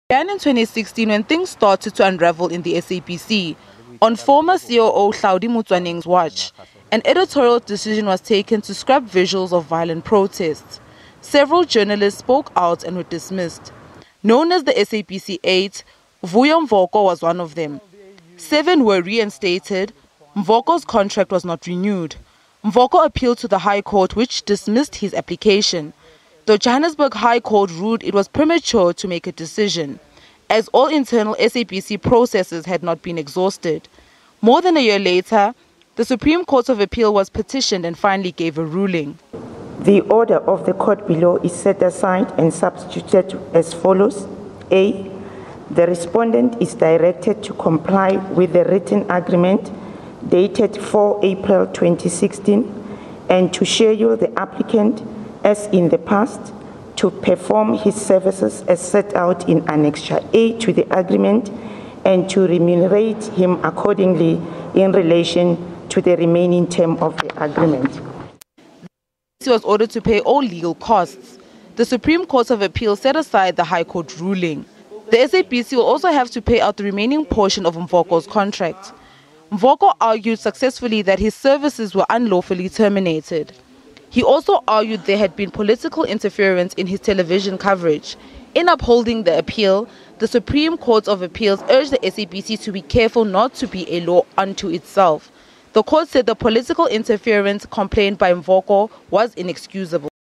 began in 2016 when things started to unravel in the SABC. On former COO Hlaudi Motsoaneng's watch, an editorial decision was taken to scrap visuals of violent protests. Several journalists spoke out and were dismissed. Known as the SABC 8, Vuyo Mvoko was one of them. 7 were reinstated. Mvoko's contract was not renewed. Mvoko appealed to the High Court, which dismissed his application. The Johannesburg High Court ruled it was premature to make a decision, as all internal SABC processes had not been exhausted. More than a year later, the Supreme Court of Appeal was petitioned and finally gave a ruling. The order of the court below is set aside and substituted as follows. A. The respondent is directed to comply with the written agreement dated 4 April 2016 and to schedule the applicant, as in the past, to perform his services as set out in Annexure A to the agreement and to remunerate him accordingly in relation to the remaining term of the agreement. He was ordered to pay all legal costs. The Supreme Court of Appeal set aside the High Court ruling. The SABC will also have to pay out the remaining portion of Mvoko's contract. Mvoko argued successfully that his services were unlawfully terminated. He also argued there had been political interference in his television coverage. In upholding the appeal, the Supreme Court of Appeals urged the SABC to be careful not to be a law unto itself. The court said the political interference complained by Mvoko was inexcusable.